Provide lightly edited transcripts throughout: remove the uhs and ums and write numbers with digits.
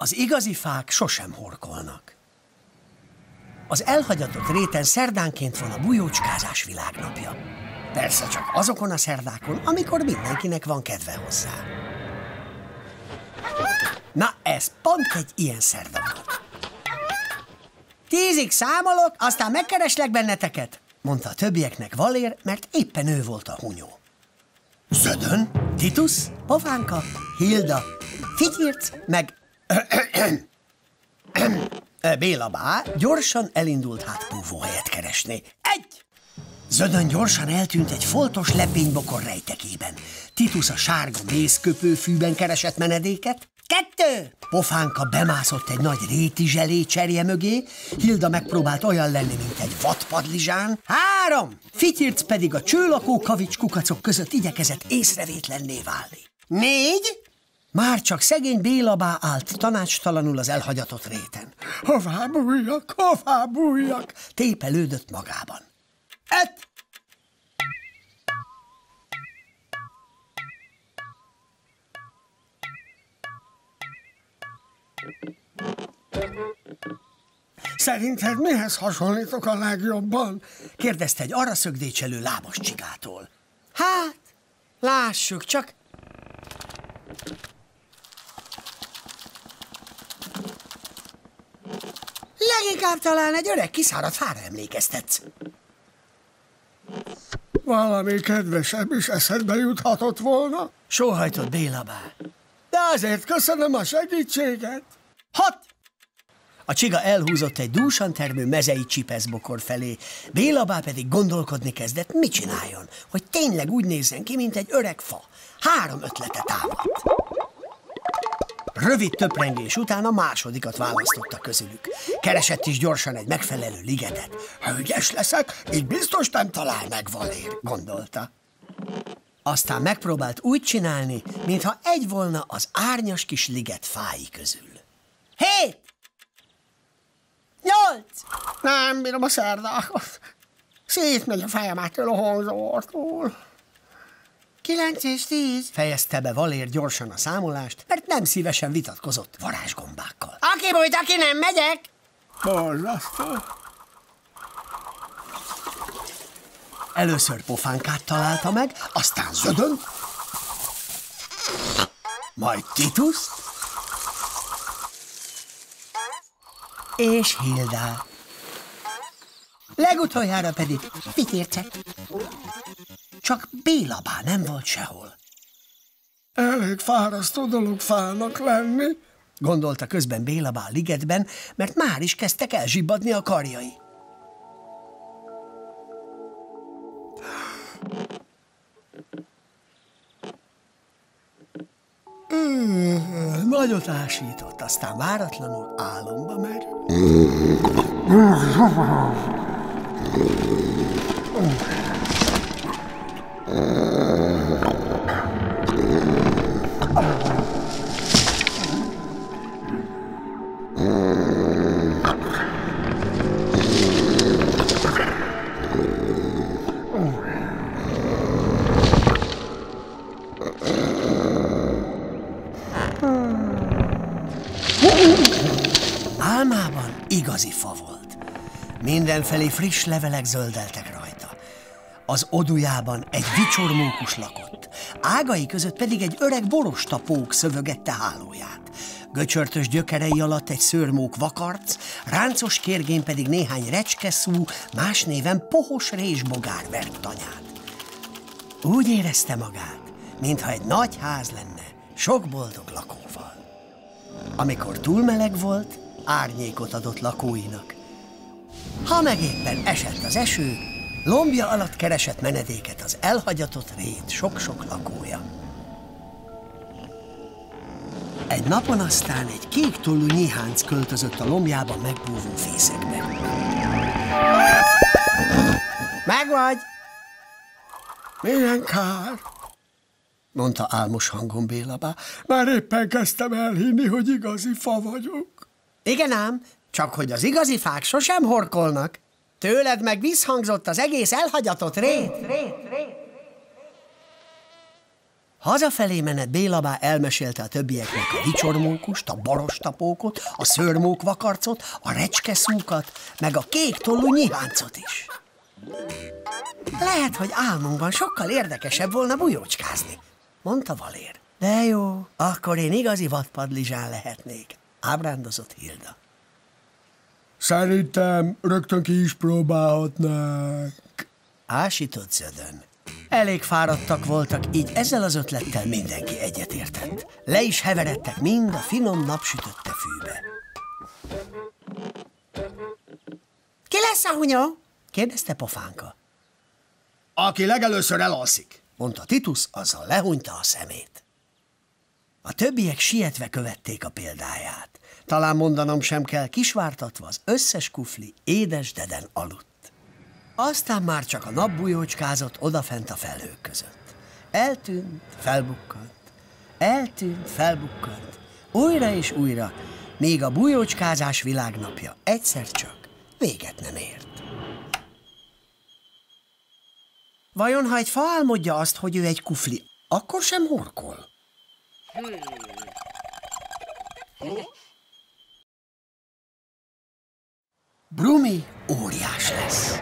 Az igazi fák sosem horkolnak. Az elhagyatott réten szerdánként van a bujócskázás világnapja. Persze csak azokon a szerdákon, amikor mindenkinek van kedve hozzá. Na, ez pont egy ilyen szerda volt. 10-ig számolok, aztán megkereslek benneteket, mondta a többieknek Valér, mert éppen ő volt a hunyó. Zödön, Titus, Pofánka, Hilda, Fityirc, meg Béla bá gyorsan elindult hátbúvóhelyet keresni. 1! Zödön gyorsan eltűnt egy foltos lepénybokor rejtekében. Titus a sárga mézköpőfűben keresett menedéket. 2! Pofánka bemászott egy nagy rétizselé cserje mögé, Hilda megpróbált olyan lenni, mint egy vadpadlizsán. 3! Fityirc pedig a csőlakó kavics kukacok között igyekezett észrevétlenné válni. 4! Már csak szegény Béla bá állt tanácstalanul az elhagyatott réten. Hová bújjak, tépelődött magában. 5! Szerinted mihez hasonlítok a legjobban? Kérdezte egy arra szögdécselő lábas csigától. Hát, lássuk csak. Leginkább talán egy öreg kiszáradt fára emlékeztetsz. Valami kedvesebb is eszedbe juthatott volna? Sóhajtott Béla bá. De azért köszönöm a segítséget. 6! A csiga elhúzott egy dúsan termő mezei csipeszbokor felé, Béla bá pedig gondolkodni kezdett, mit csináljon, hogy tényleg úgy nézzen ki, mint egy öreg fa. 3 ötlete támadt. Rövid töprengés után a másodikat választotta közülük. Keresett is gyorsan egy megfelelő ligetet. Ha ügyes leszek, így biztos nem talál meg Valér, gondolta. Aztán megpróbált úgy csinálni, mintha egy volna az árnyas kis liget fái közül. 7! 8! Nem bírom a szerdákat. Szétmegy a fejem ettől a hangzavartól. 9 és 10, fejezte be Valér gyorsan a számolást, mert nem szívesen vitatkozott varázsgombákkal. Aki bújt, aki nem, megyek! Borzasztó. Először Pofánkát találta meg, aztán Zödön, majd Tituszt, és Hildát. Legutoljára pedig Fityircet. Csak Béla bá nem volt sehol. Elég fárasztó dolog fának lenni, gondolta közben Béla bá a ligetben, mert már is kezdtek elzsibbadni a karjai. Nagyot ásított, aztán váratlanul álomba merült. Álmában igazi fa volt. Mindenfelé friss levelek zöldeltek rajta. Az odujában egy vicsormókus lakott, ágai között pedig egy öreg borostapók szövögette hálóját. Göcsörtös gyökerei alatt egy szőrmók vakarc, ráncos kérgén pedig néhány recskeszú, más néven pohos résbogár vert tanyát. Úgy érezte magát, mintha egy nagy ház lenne, sok boldog lakóval. Amikor túl meleg volt, árnyékot adott lakóinak. Ha meg éppen esett az eső, lombja alatt keresett menedéket az elhagyatott rét sok-sok lakója. Egy napon aztán egy kék tollú nyíhánc költözött a lombjában megbúvó fészekbe. Megvagy! Milyen kár, mondta álmos hangon Béla bá. Már éppen kezdtem elhinni, hogy igazi fa vagyok. Igen ám, csak hogy az igazi fák sosem horkolnak. Tőled meg visszhangzott az egész elhagyatott rét. Hazafelé menet Bélabá elmesélte a többieknek a vicsormókust, a borostapókot, a szőrmókvakarcot, a recskeszúkat, meg a kék tollú nyiháncot is. Lehet, hogy álmunkban sokkal érdekesebb volna bujócskázni, mondta Valér. De jó, akkor én igazi vadpadlizsán lehetnék, ábrándozott Hilda. Szerintem rögtön ki is próbálhatnák, ásított Zödön. Elég fáradtak voltak, így ezzel az ötlettel mindenki egyetértett. Le is heveredtek mind a finom napsütötte fűbe. Ki lesz a hunyó? kérdezte Pofánka. Aki legelőször elalszik, mondta Titus, azzal lehunyta a szemét. A többiek sietve követték a példáját. Talán mondanom sem kell, kisvártatva az összes kufli édes deden aludt. Aztán már csak a nap bujócskázott odafent a felhők között. Eltűnt, felbukkant, eltűnt, felbukkant, újra és újra, míg a bujócskázás világnapja egyszer csak véget nem ért. Vajon, ha egy fa álmodja azt, hogy ő egy kufli, akkor sem horkol? Brumi óriás lesz.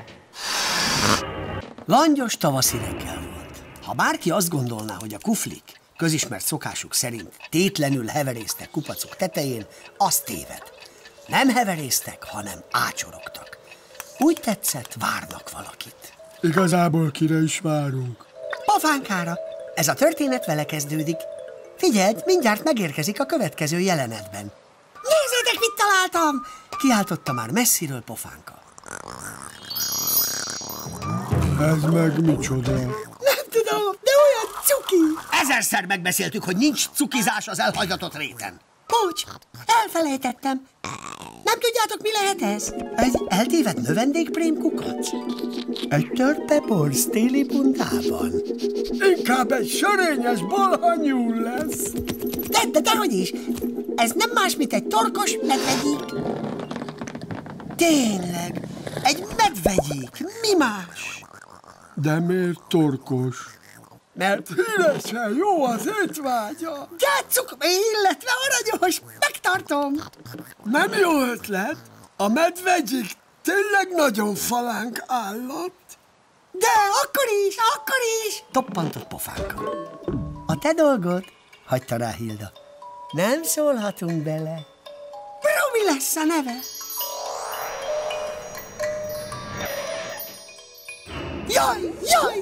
Langyos tavaszi reggel volt. Ha bárki azt gondolná, hogy a kuflik közismert szokásuk szerint tétlenül heverésztek kupacok tetején, az téved. Nem heverésztek, hanem ácsorogtak. Úgy tetszett, várnak valakit. Igazából kire is várunk? Pofánkára. Ez a történet vele kezdődik. Figyeld, mindjárt megérkezik a következő jelenetben. Nézzétek, mit találtam! Kiáltotta már messziről Pofánka. Ez meg micsoda? Nem tudom, de olyan cuki! ezerszer megbeszéltük, hogy nincs cukizás az elhagyatott réten. Bocs, elfelejtettem. Nem tudjátok, mi lehet ez? Egy eltévedt növendékprém kukac? Egy törpebor téli bundában? Inkább egy sörényes balhanyúl lesz. Dehogy is. Ez nem más, mint egy torkos medvegyék. Tényleg, egy medvegyék. Mi más? De miért torkos? Mert Híresen jó az étvágya. játsszuk, illetve aranyos, megtartom. Nem jó ötlet. A medvegyik tényleg nagyon falánk állat. De akkor is, toppantott Pofánka. A te dolgod, hagyta rá Hilda. Nem szólhatunk bele. Brumi lesz a neve. Jaj!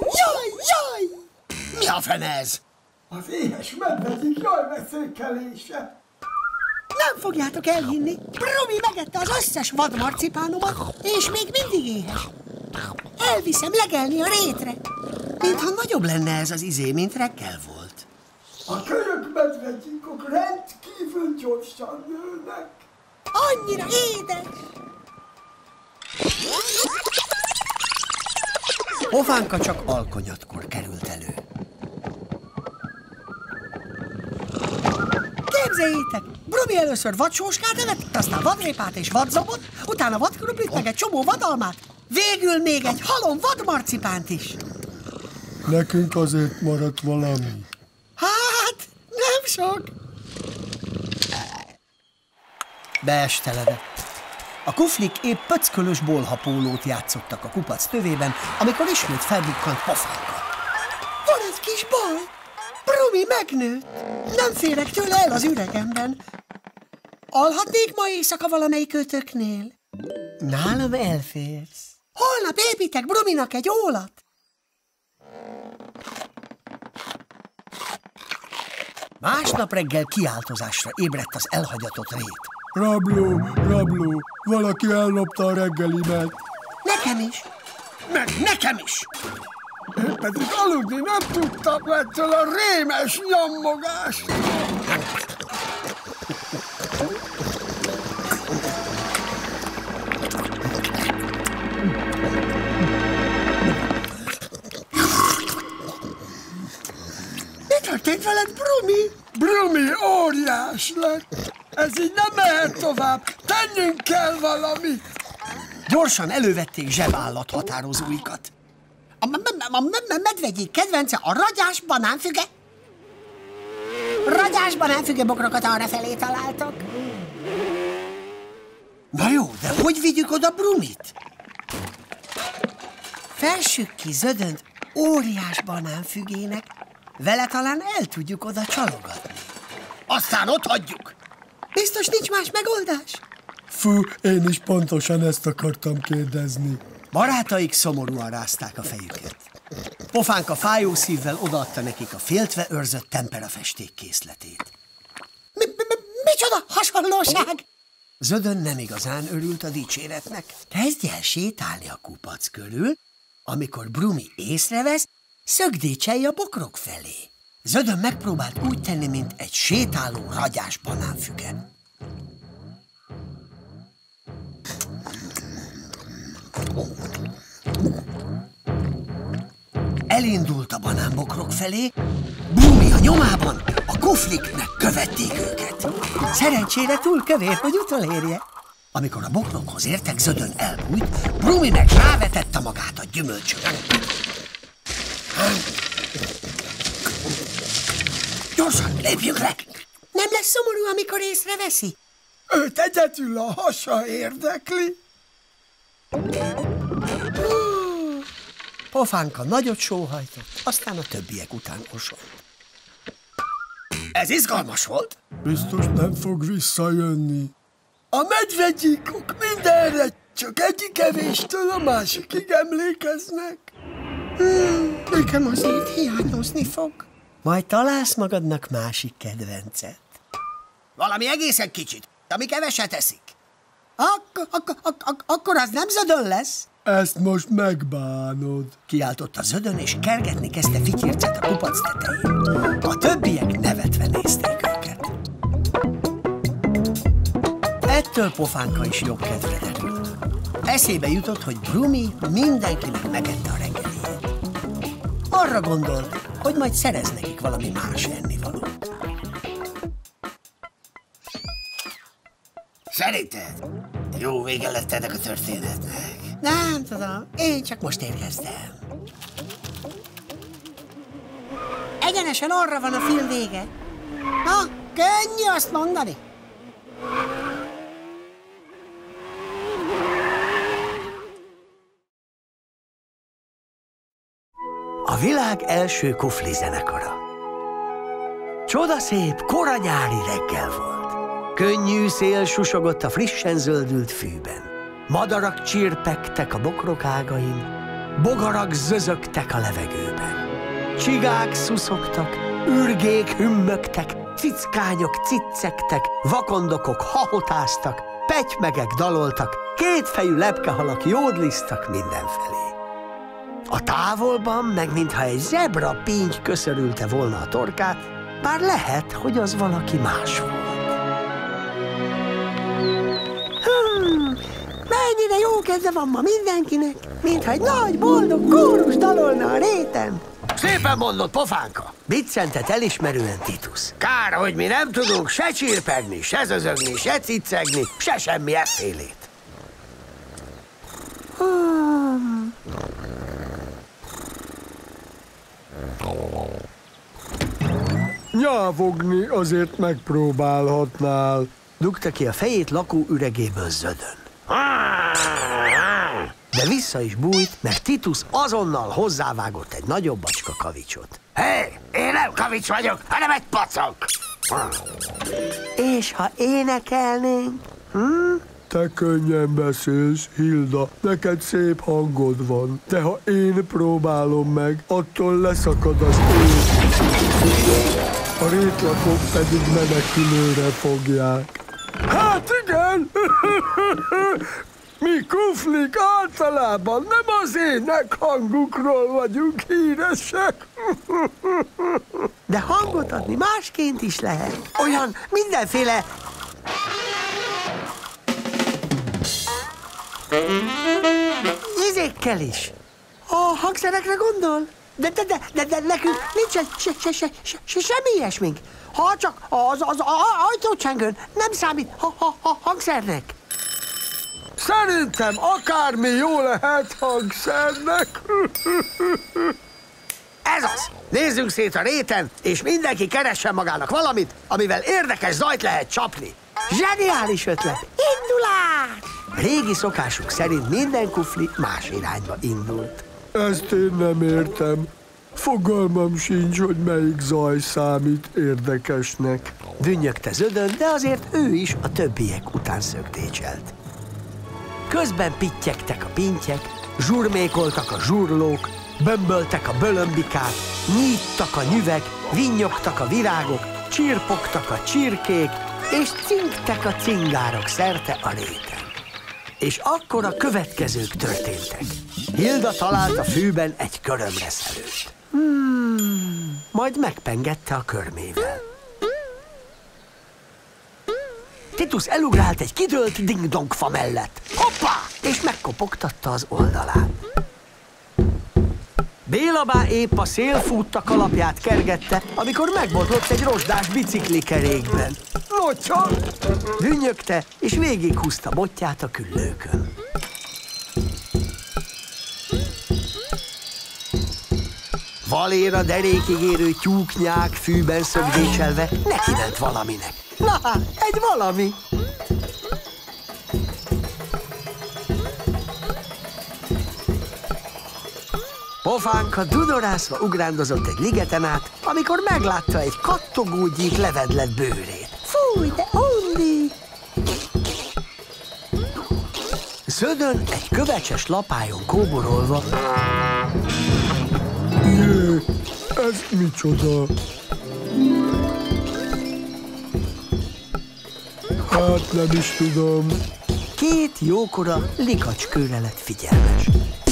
Mi a fene ez? Az éhes medvegyik jaj veszékelése. Nem fogjátok elhinni, Brumi megette az összes vadmarcipánomat, és még mindig éhes. Elviszem legelni a rétre. Mintha nagyobb lenne ez az izé, mint reggel volt. A kölyök medvegyikok rendkívül gyorsan nőnek. Annyira édes! Pofánka csak alkonyatkor került elő. Képzeljétek! Brumi először vadsóskát evett, aztán vadrépát és vadzabot, utána vadkruplit, meg egy csomó vadalmát, végül még egy halom vadmarcipánt is. Nekünk azért maradt valami. Hát, nem sok. Beesteledett. A kuflik épp pöckölös bolhapólót játszottak a kupac tövében, amikor ismét felbukkant Pofánka. Van egy kis baj. Brumi megnőtt. Nem férek tőle el az üregemben. Alhatnék ma éjszaka valamelyik ötöknél? Nálam elférsz. Holnap építek Bruminak egy ólat. Másnap reggel kiáltozásra ébredt az elhagyatott rét. Rabló, valaki ellopta a reggelimet. Nekem is. Meg nekem is! Én pedig aludni nem tudtam ettől a rémes nyommogást. Mi történt veled, Brumi? Brumi óriás lett. Ez így nem mehet tovább. Tennünk kell valamit. Gyorsan elővették zsebállat határozóikat. A medvegyék kedvence a ragyás banánfüge? ragyásban elfüggő bokrokat arrafelé találtok. Na jó, de hogy vigyük oda Brumit? Fessük ki Zödönt óriás banánfügének, vele talán el tudjuk oda csalogatni. Aztán ott hagyjuk. Biztos nincs más megoldás? Fú, én is pontosan ezt akartam kérdezni. Barátaik szomorúan rázták a fejüket. Pofánka fájó szívvel odaadta nekik a féltve őrzött temperafesték készletét. Micsoda hasonlóság? Zödön nem igazán örült a dicséretnek. Kezdj el sétálni a kupac körül, amikor Brumi észrevesz, szögdécselj a bokrok felé. Zödön megpróbált úgy tenni, mint egy sétáló ragyás banánfüge. Elindult a banánbokrok felé, Brumi a nyomában, a kufliknek követték őket. Szerencsére túl kövér, hogy utolérje. Amikor a bokrokhoz értek, Zödön elbújt, Brumi meg rávetette magát a gyümölcsökre. Gyorsan, lépjünk le! Nem lesz szomorú, amikor észreveszi? Őt egyedül a hasa érdekli. Pofánka nagyot sóhajtott, aztán a többiek után osolt. Ez izgalmas volt. Biztos nem fog visszajönni. A medvegyíkok mindenre csak egyik evéstől a másikig emlékeznek. Nekem azért hiányozni fog. Majd találsz magadnak másik kedvencet. Valami egészen kicsit, ami keveset eszik. Akkor az nem Zödön lesz? Ezt most megbánod. Kiáltotta Zödön, és kergetni kezdte Fityircet a kupac tetején. A többiek nevetve nézték őket. Ettől Pofánka is jobb kedvre derült. Eszébe jutott, hogy Brumi mindenkinek megette a reggelijét. Arra gondolt, hogy majd szerez nekik valami más ennivalót. Szerinted jó vége lett ennek a történetnek? Nem tudom, én csak most érkeztem. Egyenesen arra van a film vége. Na, könnyű azt mondani. A világ első kufli zenekara. Csodaszép, koranyári reggel volt. Könnyű szél susogott a frissen zöldült fűben. Madarak csirpegtek a bokrok ágain, bogarak zözögtek a levegőben. Csigák szuszogtak, ürgék hümmögtek, cickányok ciccegtek, vakondokok hahotáztak, petymegek daloltak, kétfejű lepkehalak jódlisztak mindenfelé. A távolban, meg mintha egy zebra pinty köszörülte volna a torkát, bár lehet, hogy az valaki más volt. Mennyire jó kedve van ma mindenkinek, mintha egy nagy, boldog kórus dalolna a réten. Szépen mondod, Pofánka. Biccentett elismerően Titus. Kár, hogy mi nem tudunk se csirpegni, se zözögni, se ciccegni, se semmi effélét. Nyávogni azért megpróbálhatnál. Dugta ki a fejét lakóüregéből Zödön. De vissza is bújt, mert Titus azonnal hozzávágott egy nagyobb bacska kavicsot. Hé, én nem kavics vagyok, hanem egy pacok. És ha énekelnénk? Te könnyen beszélsz, Hilda, neked szép hangod van. De ha én próbálom meg, attól leszakad az éj. A rétlakok pedig menekülőre fogják. Hát igen! Mi kuflik általában nem az énekhangukról vagyunk híresek. De hangot adni másként is lehet. Olyan mindenféle... izékkel is. A hangszerekre gondol? De nekünk nincsen semmi ilyesmink. Ha csak az ajtócsengőn nem számít hangszernek. Szerintem akármi jó lehet hangszernek. Ez az! Nézzünk szét a réten, és mindenki keressen magának valamit, amivel érdekes zajt lehet csapni. Zseniális ötlet! Indulás! Régi szokásuk szerint minden kufli más irányba indult. Ezt én nem értem. Fogalmam sincs, hogy melyik zaj számít érdekesnek. Dünnyögte Zödön, de azért ő is a többiek után szögdécselt. Közben pittyegtek a pintyek, zsurmékoltak a zsurlók, bömböltek a bölömbikák, nyíttak a nyüvek, vinnyogtak a virágok, csirpogtak a csirkék, és cinktek a cingárok szerte a réten. És akkor a következők történtek. Hilda talált a fűben egy körömreszelőt. Majd megpengette a körmével. Titus elugrált egy kidőlt ding-dong-fa mellett. Hoppá! És megkopogtatta az oldalán. Bélabá épp a szélfútta kalapját kergette, amikor megbotlott egy rozsdás biciklikerékben. Nocsa! Dünnyögte, és végighúzta botját a küllőkön. Valéra derékig érő tyúknyák fűben szögdécselve nekiment valaminek. Na, egy valami! Pofánka dudorászva ugrándozott egy ligeten át, amikor meglátta egy kattogó gyík levedlet bőrét. Fúj, de undi! Zödön egy kövecses lapályon kóborolva. Jé, ez micsoda? Hát nem is tudom. Két jókora likacskőre lett figyelmes.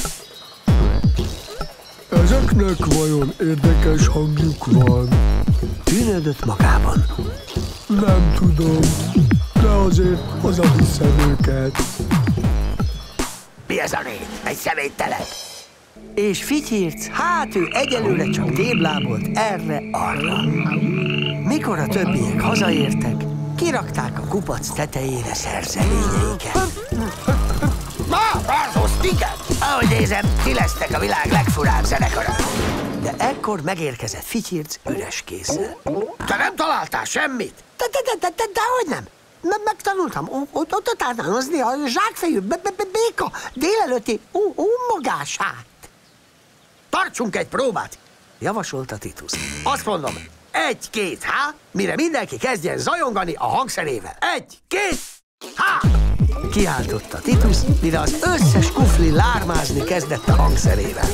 Ezeknek vajon érdekes hangjuk van? Tűnődött magában. Nem tudom, de azért hazaviszem őket. Mi ez a rét? Egy személytelep! És Fityirc, hát ő egyelőre csak téblábolt erre-arra. Mikor a többiek hazaértek, kirakták a kupac tetejére szerzeményeiket. Ma, Barzosz, tiket! Ahogy nézem, ti lesztek a világ legfurább zenekara. De ekkor megérkezett Fityirc üres kézzel. Te nem találtál semmit? Dehogy nem. Megtanultam utánozni a zsákfejű béka délelőtti magását. Tartsunk egy próbát, javasolta Titus. Azt mondom, 1, 2, há, mire mindenki kezdjen zajongani a hangszerével. 1, 2, há! Kiáltotta Titus, mire az összes kufli lármázni kezdett a hangszerével.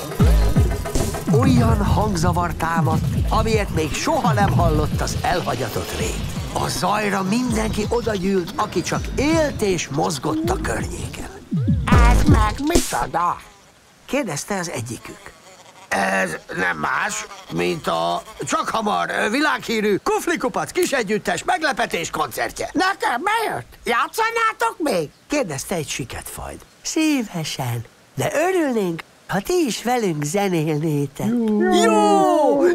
Olyan hangzavar támadt, amilyet még soha nem hallott az elhagyatott rét. A zajra mindenki odagyűlt, aki csak élt és mozgott a környéken. Ez meg micsoda? Kérdezte az egyikük. Ez nem más, mint a csak hamar világhírű Kuflikupac kisegyüttes meglepetés koncertje. Nekem bejött? Játszanátok még? Kérdezte egy siketfajd. Szívesen, de örülnénk, ha ti is velünk zenélnétek. Jó!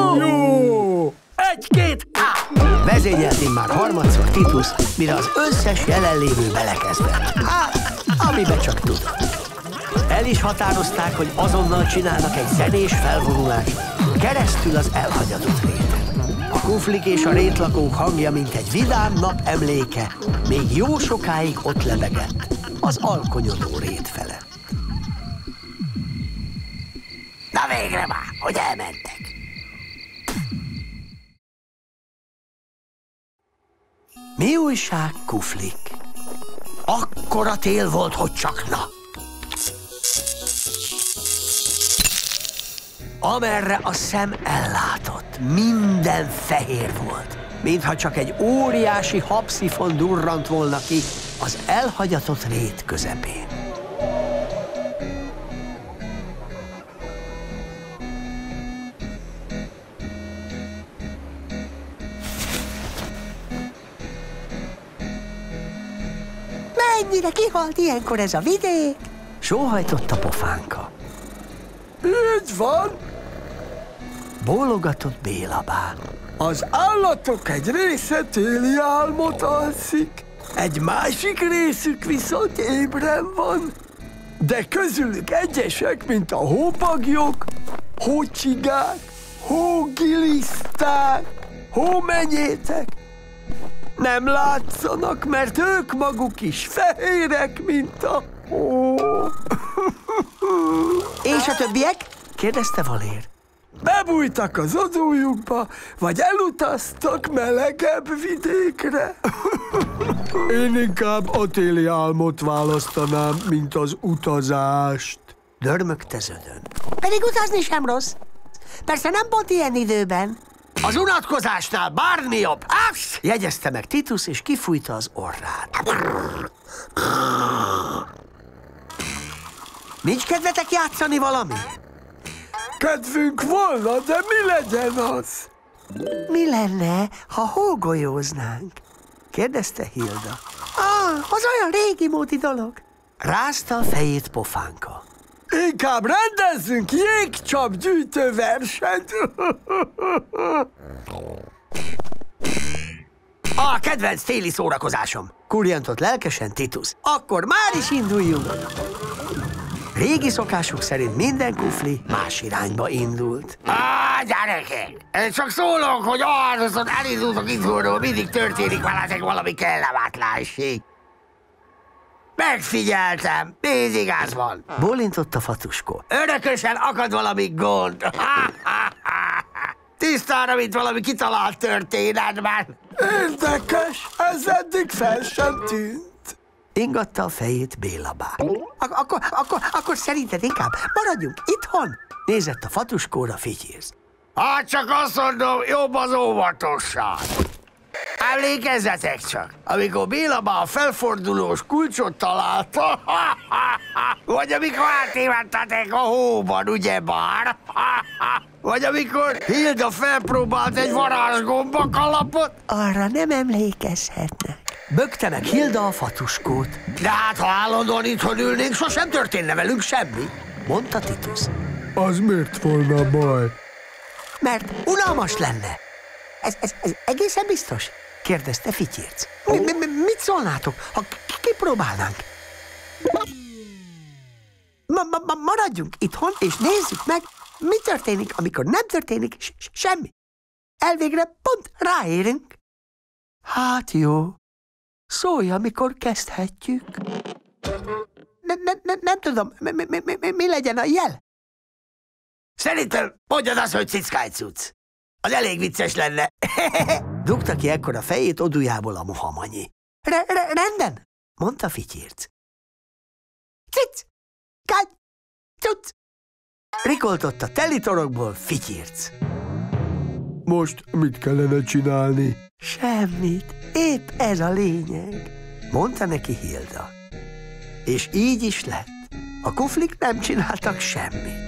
1, 2, há! Vezényelt immár harmadszor Titus, mire az összes jelenlévő belekezdett. Hát, amiben csak tudott. El is határozták, hogy azonnal csinálnak egy zenés felvonulást keresztül az elhagyatott réten. A kuflik és a rétlakók hangja, mint egy vidám nap emléke, még jó sokáig ott lebegett az alkonyodó rét felett. Na végre már, hogy elmentek! Mi újság, kuflik? Akkora tél volt, hogy csak na! Amerre a szem ellátott, minden fehér volt, mintha csak egy óriási habszifon durrant volna ki az elhagyatott rét közepén. Mennyire kihalt ilyenkor ez a vidék? Sóhajtott a pofánka. Így van. Bólogatott Bélabá. Az állatok egy része téli álmot alszik, egy másik részük viszont ébren van, de közülük egyesek, mint a hópagyok, hócsigák, hógiliszták, hómenyétek. Nem látszanak, mert ők maguk is fehérek, mint a hó. És a többiek? Kérdezte Valér. Bebújtak az odújukba, vagy elutaztak melegebb vidékre. Én inkább a téli álmot választanám, mint az utazást. Dörmögte Zödön. Pedig utazni sem rossz. Persze nem pont ilyen időben. Az unatkozásnál bármi jobb. Ász! Jegyezte meg Titus, és kifújta az orrát. Nincs kedvetek játszani valami? Kedvünk volna, de mi legyen az? Mi lenne, ha hógolyóznánk? Kérdezte Hilda. Az olyan régi módi dolog. Rázta a fejét Pofánka. Inkább rendezzünk jégcsapgyűjtő versenyt. A kedvenc téli szórakozásom, kurjantott lelkesen Titus. Akkor már is induljunk. Régi szokásuk szerint minden kufli más irányba indult. Gyerekek! Én csak szólok, hogy viszont elindultok itthonról, mindig történik veletek valami kellemetlenség. Megfigyeltem, mindig az van. Bólintott a Fatuskó. Örökösen akad valami gond. Tisztára, mint valami kitalált történetben. Érdekes, ez eddig fel sem tűnt. Ingatta a fejét Béla bá. Akkor szerinted inkább maradjunk itthon? Nézett a Fatuskóra Fityirc. Hát csak azt mondom, jobb az óvatosság. Emlékezzetek csak, amikor Béla bá a felfordulós kulcsot találta, vagy amikor átévettetek a hóban, ugyebár? Vagy amikor Hilda felpróbált egy varázsgomba kalapot? Arra nem emlékezhetnek. Bökte meg Hilda a Fatuskót. De hát, ha állandóan itthon ülnénk, sosem történne velünk semmi, mondta Titus. Az miért volna baj? Mert unalmas lenne. Ez egészen biztos? Kérdezte Fityirc. Mit szólnátok, ha kipróbálnánk? Maradjunk itthon, és nézzük meg, mi történik, amikor nem történik semmi. Elvégre pont ráérünk. Hát jó. Szólj, amikor kezdhetjük. Nem tudom, mi legyen a jel? Szerintem mondjad azt, hogy cickájcuc. Az elég vicces lenne. Dugta ki ekkor a fejét odujából a mohamanyi. Rendben, mondta Fityirc. Cic! Kágy! Cuc! Rikoltott a teli torokból Fityirc. Most mit kellene csinálni? Semmit, épp ez a lényeg, mondta neki Hilda. És így is lett. A kuflik nem csináltak semmit.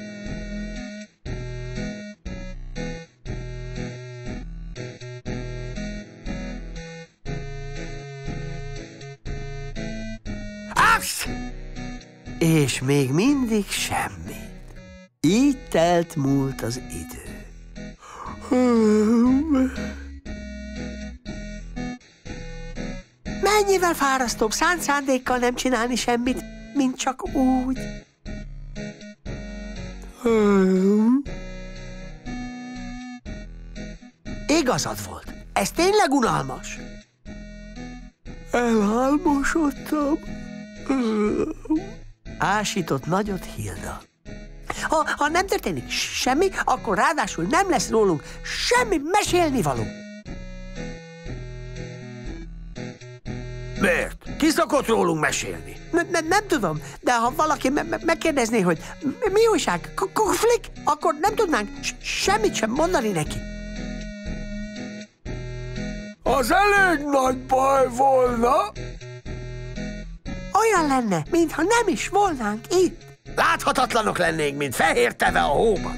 Ász! És még mindig semmit. Így telt múlt az idő. Mennyivel fárasztóbb szánt szándékkal nem csinálni semmit, mint csak úgy. Igazad volt. Ez tényleg unalmas. Elálmosodtam. Ásított nagyot Hilda. Ha nem történik semmi, akkor ráadásul nem lesz rólunk semmi mesélnivaló. Miért? Ki szokott rólunk mesélni? Nem tudom, de ha valaki megkérdezné, hogy mi újság, kuflik, akkor nem tudnánk semmit sem mondani neki. Az elég nagy baj volna. Olyan lenne, mintha nem is volnánk itt. Láthatatlanok lennénk, mint fehér teve a hóban.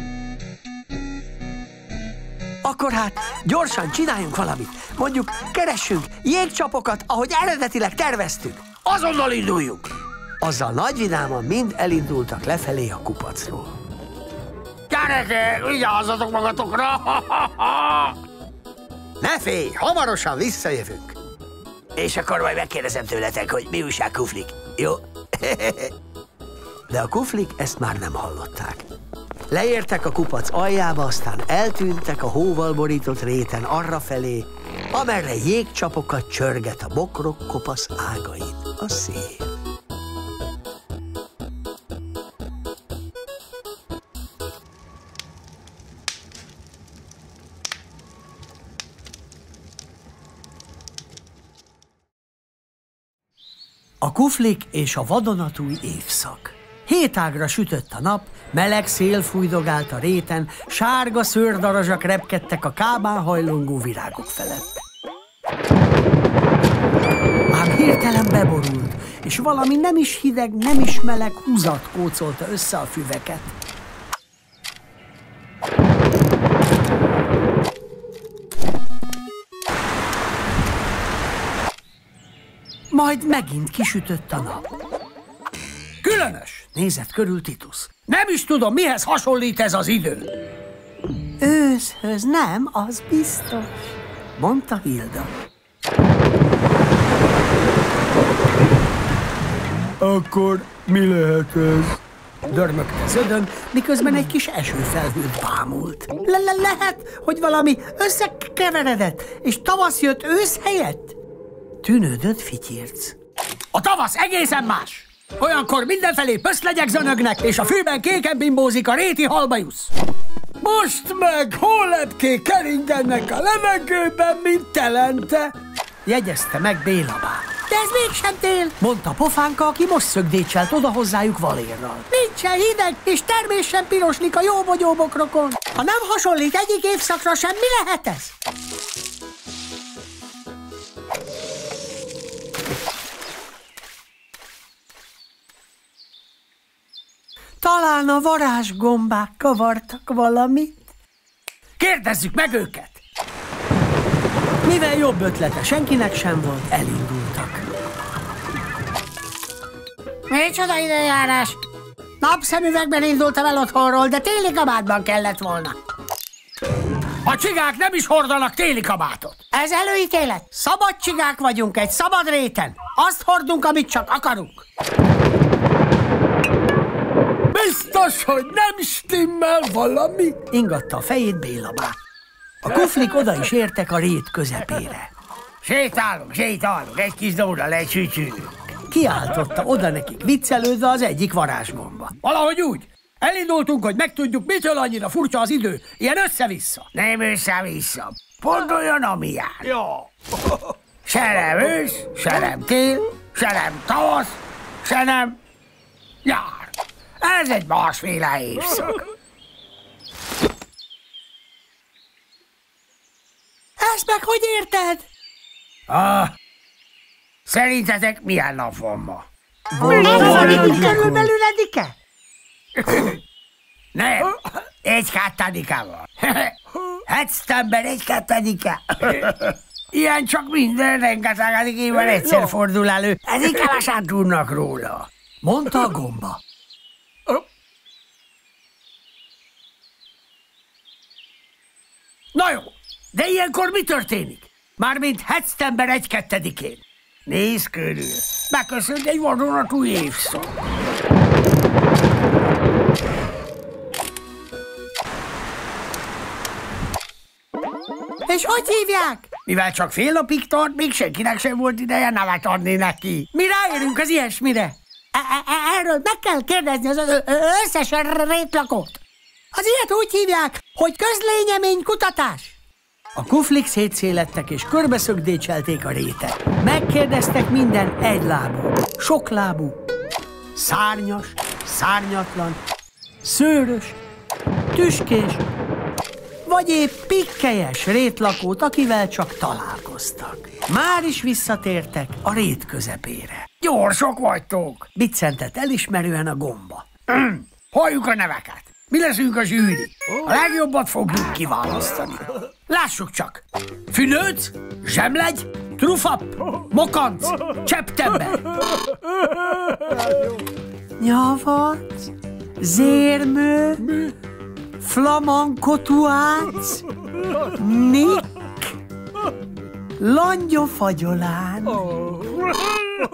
Akkor hát gyorsan csináljunk valamit. Mondjuk keressünk jégcsapokat, ahogy eredetileg terveztük. Azonnal induljunk! Azzal nagyvidáman mind elindultak lefelé a kupacról. Gyerekek, vigyázzatok magatokra! Ne félj, hamarosan visszajövünk. És akkor majd megkérdezem tőletek, hogy mi újság, kuflik, jó? De a kuflik ezt már nem hallották. Leértek a kupac aljába, aztán eltűntek a hóval borított réten arrafelé, amerre jégcsapokat csörget a bokrok kopasz ágain a szél. A kuflik és a vadonatúj évszak. 7 ágra sütött a nap, meleg szél fújdogált a réten, sárga szőrdarazsak repkedtek a kábán hajlongó virágok felett. Ám hirtelen beborult, és valami nem is hideg, nem is meleg húzat kócolta össze a füveket. Majd megint kisütött a nap. Különös, nézett körül Titus. Nem is tudom, mihez hasonlít ez az idő. Őszhöz nem, az biztos, mondta Hilda. Akkor mi lehet ez? Dörmögte Zödön, miközben egy kis esőfelhőt bámult. Lehet, hogy valami összekeveredett, és tavasz jött ősz helyett? Tűnődött Fityirc. A tavasz egészen más! Olyankor mindenfelé pöszlegyek zönögnek, és a fűben kéken bimbózik a réti halbajusz. Most meg hólepkék keringenek a levegőben, mint telente, jegyezte meg Bélabá. De ez mégsem tél, mondta Pofánka, aki most szögdécselt oda hozzájuk Valérral. Nincsen hideg, és termés sem piroslik a jó bokrokon. Ha nem hasonlít egyik évszakra sem, mi lehet ez? Talán a varázsgombák kavartak valamit? Kérdezzük meg őket! Mivel jobb ötlete senkinek sem volt, elindultak. Micsoda időjárás! Napszemüvegben indultam el otthonról, de téli kabátban kellett volna. A csigák nem is hordanak téli kabátot. Ez előítélet. Szabad csigák vagyunk egy szabad réten. Azt hordunk, amit csak akarunk. Biztos, hogy nem stimmel valami? Ingatta a fejét Bélabá. A kuflik oda is értek a rét közepére. Sétálunk, egy kis dóra lecsücsülünk. Kiáltotta oda nekik viccelődve az egyik varázsgomba. Valahogy úgy. Elindultunk, hogy megtudjuk, mitől annyira furcsa az idő. Ilyen össze-vissza. Nem össze-vissza. Pont olyan, ami jár. Ja. Se nem ősz, se nem tél, se nem tavasz, se nem nyár. Ez egy másféle évszak. Ezt meg hogy érted? Szerintetek milyen nap van ma? Körülbelül edike? Nem, 1/2 van. Hetztember 1/2. Ilyen csak minden rengeteg évvel egyszer fordul elő. Ezért kevesen tudnak róla, mondta a gomba. Na jó, de ilyenkor mi történik? Mármint hetztember 1/2-én. Nézd körül, megköszönt egy vadonatúj évszak. És hogy hívják? Mivel csak fél napig tart, még senkinek sem volt ideje nevet adni neki. Mi ráérünk az ilyesmire? Erről meg kell kérdezni az összes rétlakót. Az ilyet úgy hívják, hogy közlényeménykutatás. A kuflik szétszélettek és körbeszögdécselték a rétet. Megkérdeztek minden egylábú, soklábú, szárnyas, szárnyatlan, szőrös, tüskés, vagy épp pikkelyes rétlakót, akivel csak találkoztak. Már is visszatértek a rét közepére. Gyorsok vagytok! Biccentett elismerően a gomba. Halljuk a neveket. Mi leszünk a zsűri. A legjobbat fogjuk kiválasztani. Lássuk csak. Fülőc, zsemlegy, trufap, mokanc, csepptember. Nyavac, zérmő, flamankotuác, nik, langyofagyolán,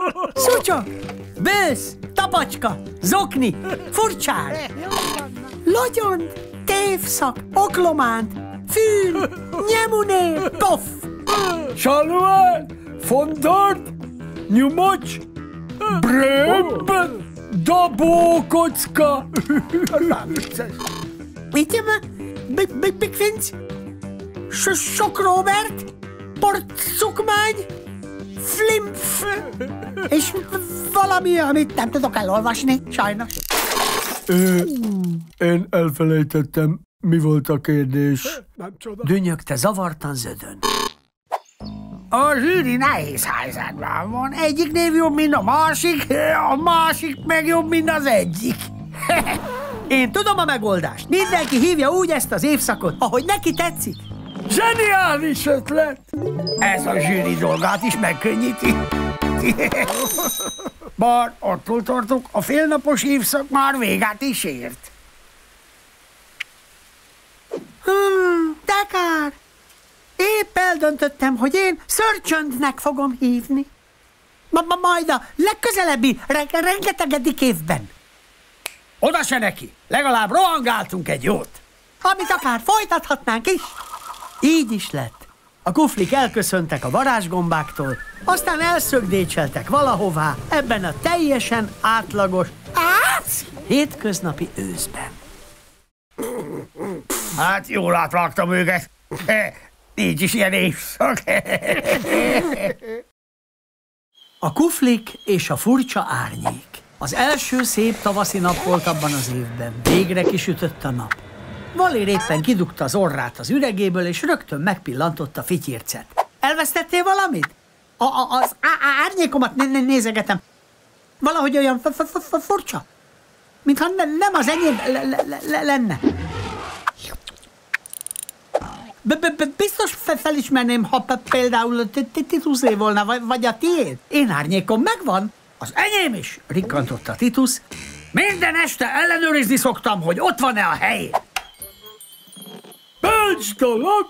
szucsok, bősz, tapacska, zokni, furcsán, Logyond, tévszak, oklománt, fűn, nyemuné, poff! Csaluán, fondort, nyumocs, bröbb, dabókocka. Mit Big Finc? Sok Robert? Porcukmány? Flimf? És valami, amit nem tudok elolvasni, sajnos. Én elfelejtettem, mi volt a kérdés. Dünnyögte zavartan Zödön. A zsűri nehéz helyzetben van. Egyik név jobb, mint a másik meg jobb, mint az egyik. Én tudom a megoldást. Mindenki hívja úgy ezt az évszakot, ahogy neki tetszik. Zseniális ötlet! Ez a zsűri dolgát is megkönnyíti. Bár attól tartok, a félnapos évszak már véget is ért. De kár. Épp eldöntöttem, hogy én Szörcsöndnek fogom hívni. Majd a legközelebbi, rengetegedik évben. Oda se neki, legalább rohangáltunk egy jót. Amit akár folytathatnánk is. Így is lett. A kuflik elköszöntek a varázsgombáktól, aztán elszögdécseltek valahová ebben a teljesen átlagos, hétköznapi őszben. Hát jól átvágtam őket. Nincs is ilyen évszak. A kuflik és a furcsa árnyék. Az első szép tavaszi nap volt abban az évben. Végre kisütött a nap. Valér éppen kidugta az orrát az üregéből, és rögtön megpillantotta Fityircet. Elvesztettél valamit? Az árnyékomat nézegetem. Valahogy olyan furcsa. Mintha nem az enyém lenne. Biztos felismerném, ha például Tituszé volna, vagy a tiéd. Én árnyékom megvan. Az enyém is, rikkantotta Titus. Minden este ellenőrizni szoktam, hogy ott van-e a helyén. Bölcsdalak!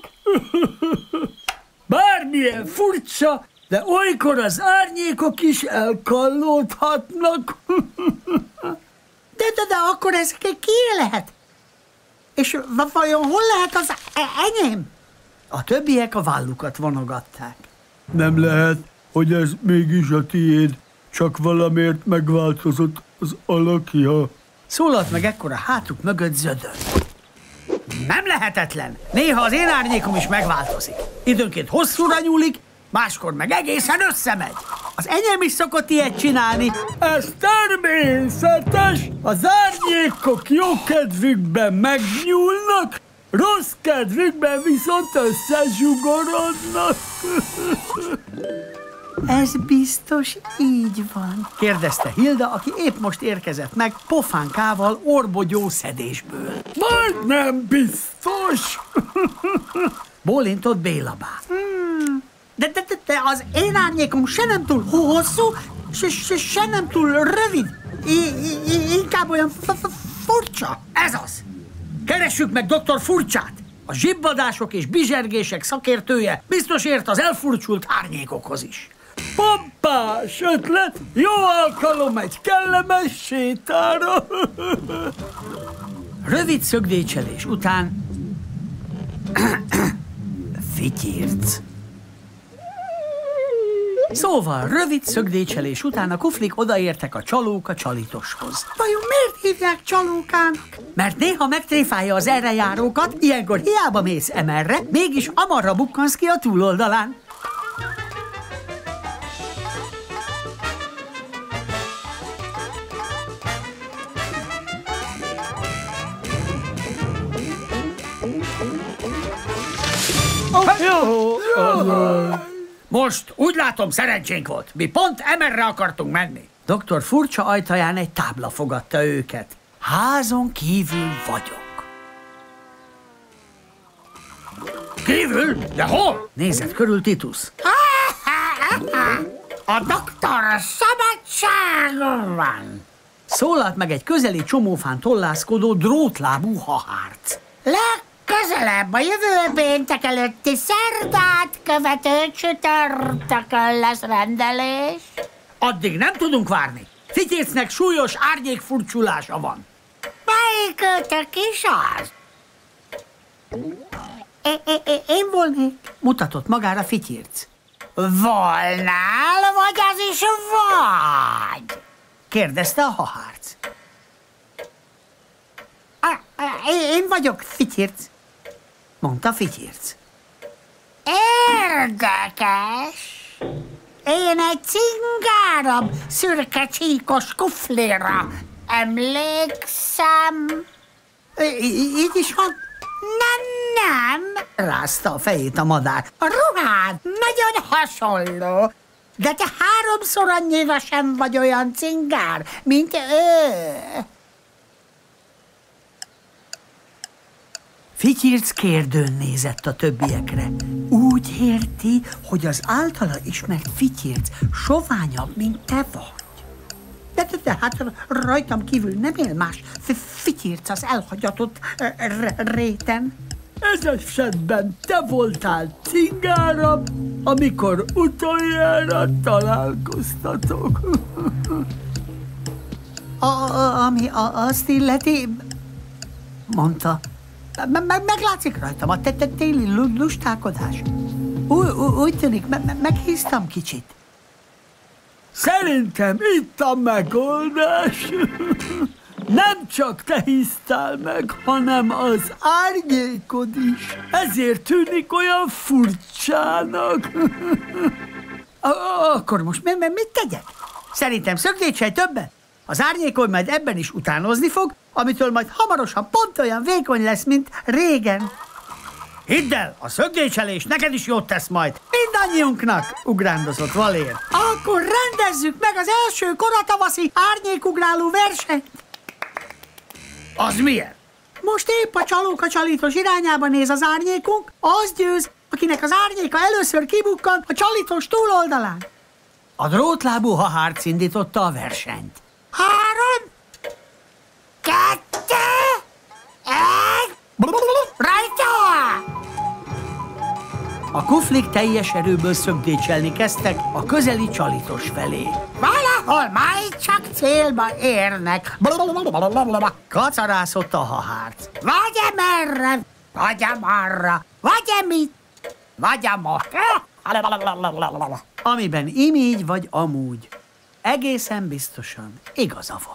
Bármilyen furcsa, de olykor az árnyékok is elkallódhatnak. De akkor ez kié lehet? És vajon hol lehet az enyém? A többiek a vállukat vonogatták. Nem lehet, hogy ez mégis a tiéd, csak valamiért megváltozott az alakja. Szólalt meg ekkor a hátuk mögött Zödön. Nem lehetetlen. Néha az én árnyékom is megváltozik. Időnként hosszúra nyúlik, máskor meg egészen összemegy. Az enyém is szokott ilyet csinálni. Ez természetes! Az árnyékok jó kedvükben megnyúlnak, rossz kedvükben viszont összezsugorodnak. Ez biztos így van? Kérdezte Hilda, aki épp most érkezett meg pofánkával orbogyó szedésből. Majdnem biztos! Bólintott Bélabá. De az én árnyékom se nem túl hosszú, se nem túl rövid. Inkább olyan furcsa. Ez az! Keressük meg dr. Furcsát! A zsibbadások és bizsergések szakértője biztos ért az elfurcsult árnyékokhoz is. Pompás ötlet! Jó alkalom egy kellemes sétára! Rövid szögdécselés után Fityirc. Szóval rövid szögdécselés után a kuflik odaértek a csalóka csalitoshoz. Vajon miért hívják csalókának? Mert néha megtréfálja az erre járókat, ilyenkor hiába mész emerre, mégis amarra bukkansz ki a túloldalán. Most úgy látom, szerencsénk volt. Mi pont emerre akartunk menni. Dr. Furcsa ajtaján egy tábla fogadta őket. Házon kívül vagyok. Kívül? De hol? Nézett körül Titus. A doktor szabadságon van. Szólalt meg egy közeli csomófán tollászkodó drótlábú hahárc. Legközelebb a jövő péntek előtti szerdát követő csütörtökön lesz rendelés. Addig nem tudunk várni. Fityircnek súlyos árnyékfurcsulása van. Melyikőtök is az? Én volnék, mutatott magára Fityirc. Volnál, vagy az is vagy? Kérdezte a hahárc. Én vagyok, Fityirc, mondta Fityirc. Érdekes. Én egy cingárabb, szürke csíkos kuflira emlékszem. Így is van? Nem. Rázta a fejét a madár. A ruhád nagyon hasonló, de te 3-szor annyira sem vagy olyan cingár, mint ő. Fityirc kérdőn nézett a többiekre. Úgy érti, hogy az általa ismert Fityirc soványabb, mint te vagy. De hát rajtam kívül nem él más Fityirc az elhagyatott réten. Ez esetben te voltál cingárabb, amikor utoljára találkoztatok. Ami azt illeti, mondta, meglátszik rajtam a téli lustálkodás. Úgy tűnik, meghíztam kicsit. Szerintem itt a megoldás. Nem csak te hisztál meg, hanem az árnyékod is. Ezért tűnik olyan furcsának. Akkor most mit tegyek? Szerintem szögdétsej többet. Az árnyékon majd ebben is utánozni fog, amitől majd hamarosan pont olyan vékony lesz, mint régen. Hidd el, a szögdécselés neked is jót tesz majd. Mindannyiunknak, ugrándozott Valér. Akkor rendezzük meg az első koratavaszi árnyékugráló versenyt. Az milyen? Most épp a csalóka csalítós irányába néz az árnyékunk, az győz, akinek az árnyéka először kibukkan a csalítós túloldalán. A drótlábú hahárc indította a versenyt. 3, 2, 1, rajta! A kuflik teljes erőből szögdécselni kezdtek a közeli csalítós felé. Valahol majd csak célba érnek. Kacarászott a hahárc. Vagy emerre, vagy amarra, vagy emit, vagy amorra. Amiben imígy vagy amúgy. Egészen biztosan igaza volt.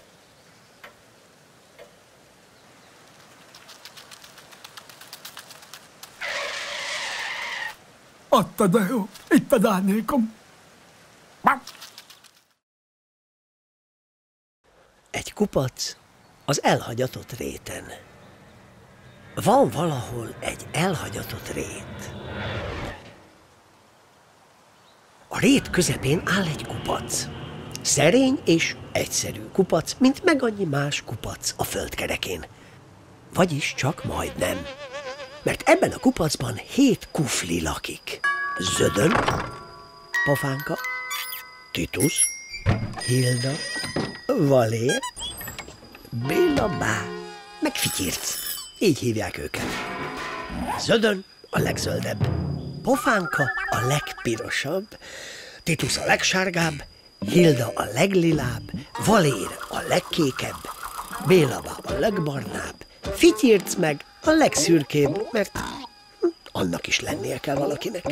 Adta, de jó. Itt az árnyékom. Egy kupac az elhagyatott réten. Van valahol egy elhagyatott rét. A rét közepén áll egy kupac. Szerény és egyszerű kupac, mint meg annyi más kupac a földkerekén. Vagyis csak majdnem. Mert ebben a kupacban 7 kufli lakik. Zödön, Pofánka, Titus, Hilda, Valér, Béla Bá, meg Fityirc. Így hívják őket. Zödön a legzöldebb, Pofánka a legpirosabb, Titus a legsárgább, Hilda a leglilább, Valér a legkékebb, Béla Bá a legbarnább, Fityirc meg a legszürkébb, mert annak is lennie kell valakinek.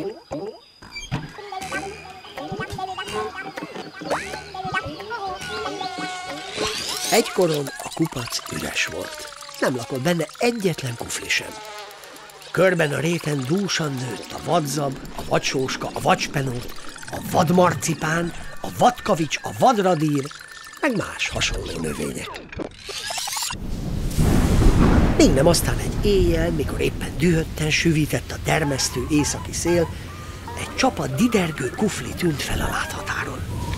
Egykoron a kupac üres volt. Nem lakott benne egyetlen kufli sem. Körben a réten dúsan nőtt a vadzab, a vadsóska, a vadspenót, a vadmarcipán, a vadkavics, a vadradír, meg más hasonló növények. Még nem aztán egy éjjel, mikor éppen dühötten süvített a termesztő északi szél, egy csapat didergő kufli tűnt fel a láthatáron.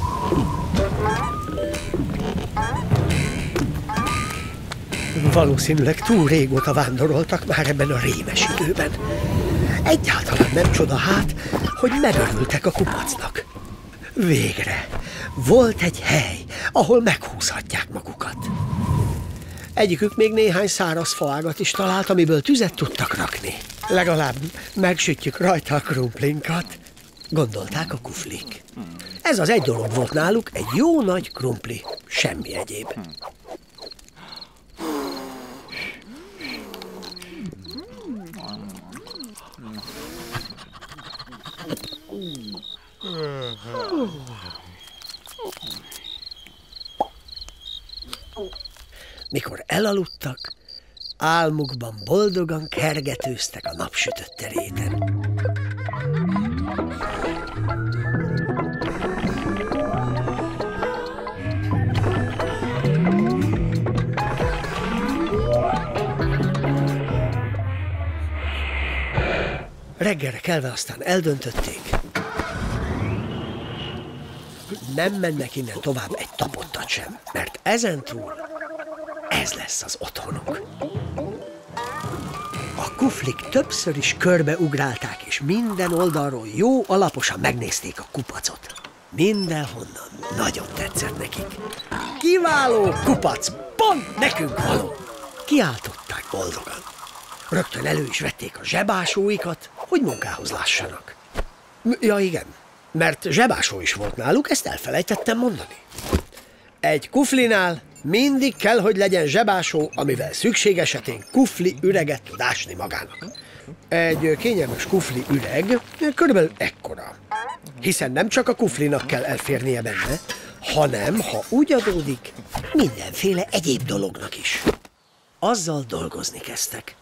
Valószínűleg túl régóta vándoroltak már ebben a rémes időben. Egyáltalán nem csoda hát, hogy megörültek a kupacnak. Végre volt egy hely, ahol meghúzhatják magukat. Egyikük még néhány száraz faágat is talált, amiből tüzet tudtak rakni. Legalább megsütjük rajta a krumplinkat, gondolták a kuflik. Ez az egy dolog volt náluk, egy jó nagy krumpli, semmi egyéb. elaludtak, álmukban boldogan kergetőztek a napsütött teréten. Reggelre kelve aztán eldöntötték, nem mennek innen tovább egy tapottat sem, mert ezentúl ez lesz az otthonuk. A kuflik többször is körbeugrálták, és minden oldalról jó alaposan megnézték a kupacot. Mindenhonnan nagyon tetszett nekik. Kiváló kupac, pont nekünk való! Kiáltották boldogan. Rögtön elő is vették a zsebásóikat, hogy munkához lássanak. Ja igen, mert zsebásó is volt náluk, ezt elfelejtettem mondani. Egy kuflinál mindig kell, hogy legyen zsebásó, amivel szükség esetén kufli üreget tud ásni magának. Egy kényelmes kufli üreg körülbelül ekkora. Hiszen nem csak a kuflinak kell elférnie benne, hanem, ha úgy adódik, mindenféle egyéb dolognak is. Azzal dolgozni kezdtek.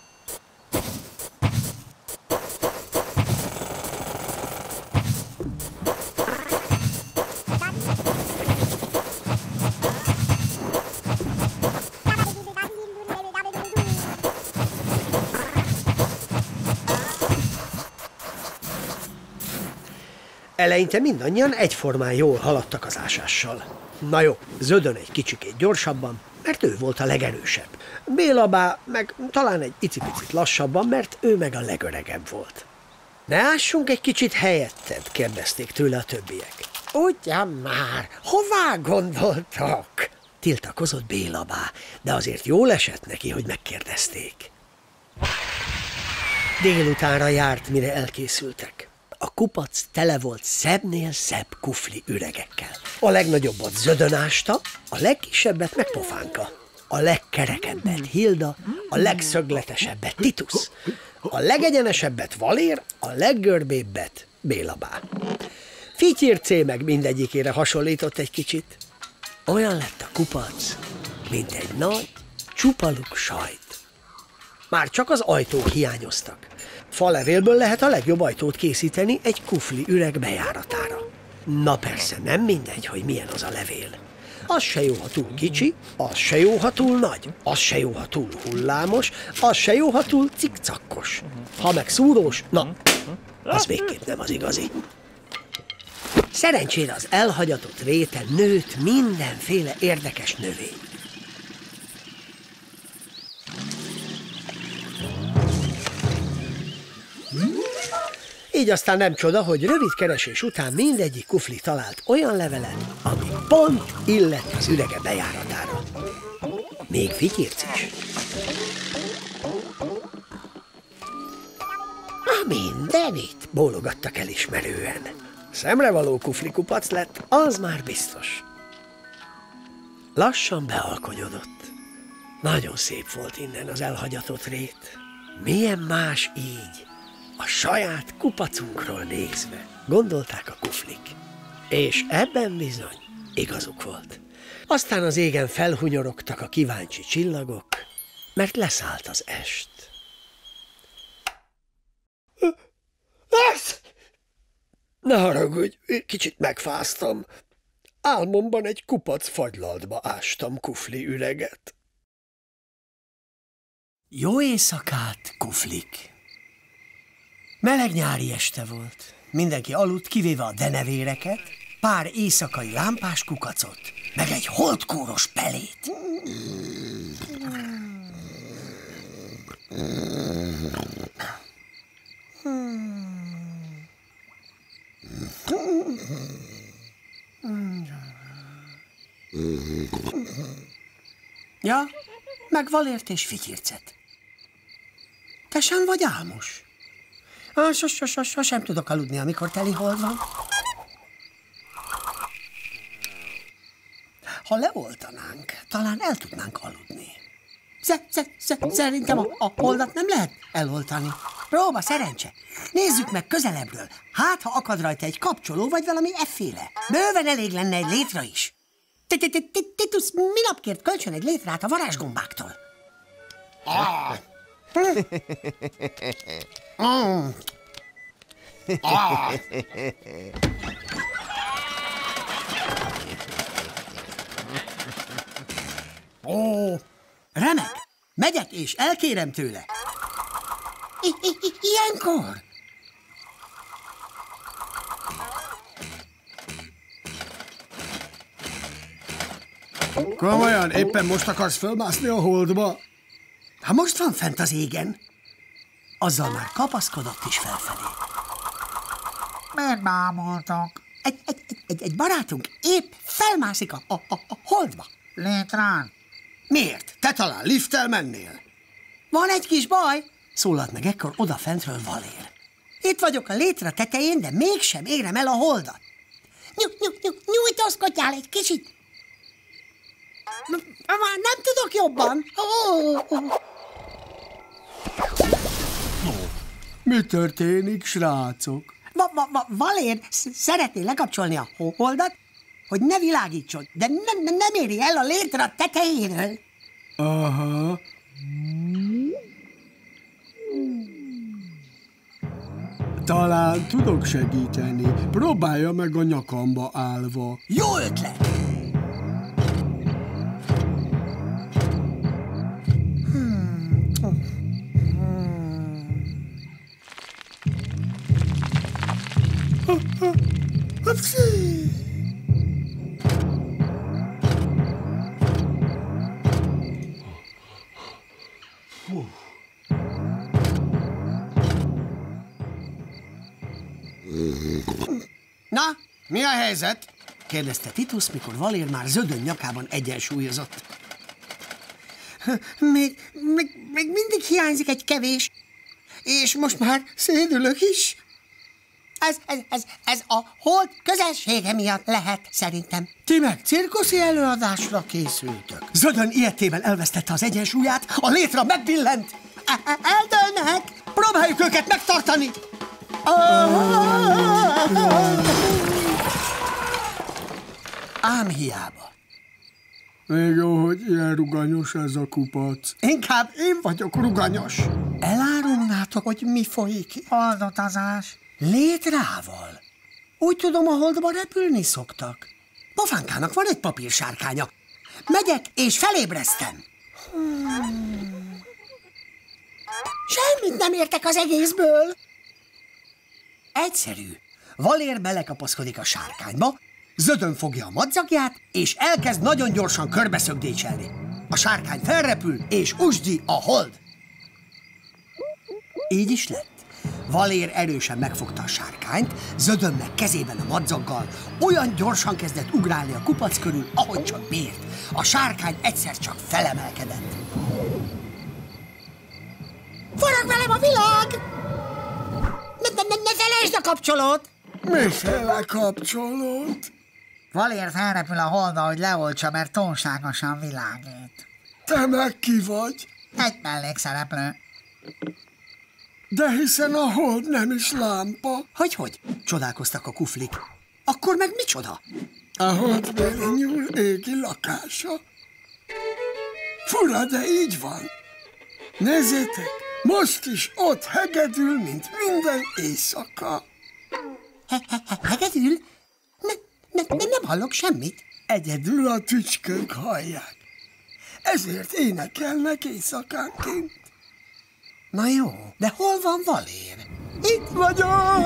Eleinte mindannyian egyformán jól haladtak az ásással. Na jó, Zödön egy kicsikét gyorsabban, mert ő volt a legerősebb. Bélabá meg talán egy icipicit lassabban, mert ő meg a legöregebb volt. Ne ássunk egy kicsit helyetted? Kérdezték tőle a többiek. Ugyan már, hová gondoltak? Tiltakozott Bélabá, de azért jól esett neki, hogy megkérdezték. Délutánra járt, mire elkészültek. A kupac tele volt szebbnél szebb kufli üregekkel. A legnagyobbat Zödön ásta, a legkisebbet meg Pofánka, a legkerekebbet Hilda, a legszögletesebbet Titusz, a legegyenesebbet Valér, a leggörbébbet Bélabá. Fityircé meg mindegyikére hasonlított egy kicsit. Olyan lett a kupac, mint egy nagy, csupaluk sajt. Már csak az ajtók hiányoztak. Falevélből lehet a legjobb ajtót készíteni egy kufli üreg bejáratára. Na persze, nem mindegy, hogy milyen az a levél. Az se jó, ha túl kicsi, az se jó, ha túl nagy, az se jó, ha túl hullámos, az se jó, ha túl cikcakkos. Ha meg szúrós, na, az végképp nem az igazi. Szerencsére az elhagyatott réten nőtt mindenféle érdekes növény. Így aztán nem csoda, hogy rövid keresés után mindegyik kufli talált olyan levelet, ami pont illett az ürege bejáratára. Még Fityirc is. Mindenit, bólogattak elismerően. Szemrevaló kuflikupac lett, az már biztos. Lassan bealkonyodott. Nagyon szép volt innen az elhagyatott rét. Milyen más így, a saját kupacunkról nézve, gondolták a kuflik. És ebben bizony igazuk volt. Aztán az égen felhunyorogtak a kíváncsi csillagok, mert leszállt az est. Ne haragudj, kicsit megfáztam. Álmomban egy kupac fagylaltba ástam kufli üreget. Jó éjszakát, kuflik! Meleg nyári este volt. Mindenki aludt, kivéve a denevéreket, pár éjszakai lámpás kukacot, meg egy holdkóros pelét. Ja, meg Valért és Fityircet. Te sem vagy álmos? Sosem tudok aludni, amikor teli hold van. Ha leoltanánk, talán el tudnánk aludni. Szerintem a holdat nem lehet eloltani. Próba, szerencse. Nézzük meg közelebbről. Hát, ha akad rajta egy kapcsoló, vagy valami efféle. Bőven elég lenne egy létra is. Titus minap kért kölcsön egy létrát a varázsgombáktól. Ó, remek! Megyek és elkérem tőle. Ilyenkor? Komolyan, éppen most akarsz fölmászni a holdba? Ha most van fent az égen, azzal már kapaszkodott is felfelé. Miért bámultok? Egy barátunk épp felmászik a holdba. Létrán? Miért? Te talán lifttel mennél? Van egy kis baj, szólalt meg ekkor odafentről Valér. Itt vagyok a létre tetején, de mégsem érem el a holdat. Nyújtózkodjál egy kicsit. Nem tudok jobban. Mi történik, srácok? Valér szeretné lekapcsolni a holdat, hogy ne világítson, de nem éri el a létre tetejéről. Aha. Talán tudok segíteni. Próbálja meg a nyakamba állva. Jó ötlet! Na, mi a helyzet? Kérdezte Titus, mikor Valér már zödön nyakában egyensúlyozott. Még mindig hiányzik egy kevés, és most már szédülök is. Ez a hold közelsége miatt lehet, szerintem. Ti meg cirkuszi előadásra készültök. Zödön ilyetében elvesztette az egyensúlyát, a létre megbillent. Eldőlnek! Próbáljuk őket megtartani! Ám hiába. Még jó, hogy ilyen ruganyos ez a kupac. Inkább én vagyok ruganyos. Elárulnátok, hogy mi folyik? Holdutazás. Létrával. Úgy tudom, a holdba repülni szoktak. Pofánkának van egy papírsárkánya. Megyek és felébreztem. Semmit nem értek az egészből. Egyszerű. Valér belekapaszkodik a sárkányba, zödön fogja a madzagját, és elkezd nagyon gyorsan körbeszögdécselni. A sárkány felrepül, és usdi a hold. Így is lett. Valér erősen megfogta a sárkányt, zödön meg kezében a madzaggal, olyan gyorsan kezdett ugrálni a kupac körül, ahogy csak bírt. A sárkány egyszer csak felemelkedett. Forog velem a világ! Ne felejtsd a kapcsolót! Miféle kapcsolót? Valér felrepül a holdba, hogy leoltsa, mert túlságosan világít. Te meg ki vagy? Egy mellékszereplő. De hiszen a hold nem is lámpa. Hogy? Csodálkoztak a kuflik. Akkor meg micsoda? A holdbéli nyúl égi lakása. Fura, de így van. Nézzétek, most is ott hegedül, mint minden éjszaka. Hegedül? Nem hallok semmit. Egyedül a tücskök hallják. Ezért énekelnek éjszakánként. Na jó, de hol van Valér? Itt vagyok!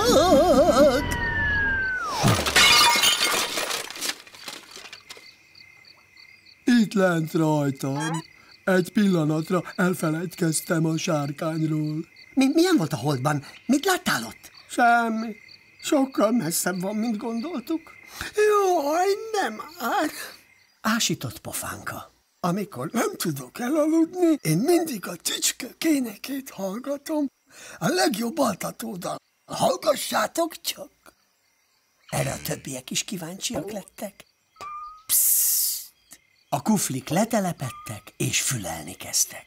Itt lent rajtam. Egy pillanatra elfelejtkeztem a sárkányról. Milyen volt a holdban? Mit láttál ott? Semmi. Sokkal messzebb van, mint gondoltuk. Jaj, nem már. Ásított pofánka. Amikor nem tudok elaludni, én mindig a tücskök énekét hallgatom. A legjobb altatódal. Hallgassátok csak! Erre a többiek is kíváncsiak lettek. Pssst! A kuflik letelepedtek és fülelni kezdtek.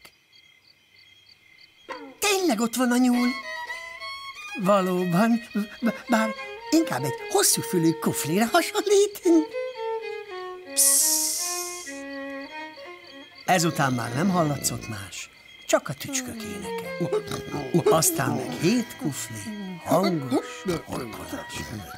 Tényleg ott van a nyúl? Valóban, bár inkább egy hosszú fülű kuflira hasonlít. Ezután már nem hallatszott más, csak a tücskök éneke. Aztán meg 7 kufli, hangos horkolás.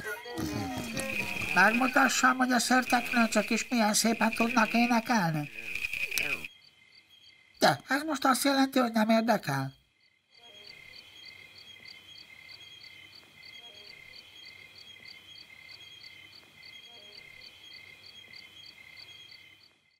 Megmutassam, hogy a szörteknőcsök is milyen szépen tudnak énekelni. De ez most azt jelenti, hogy nem érdekel?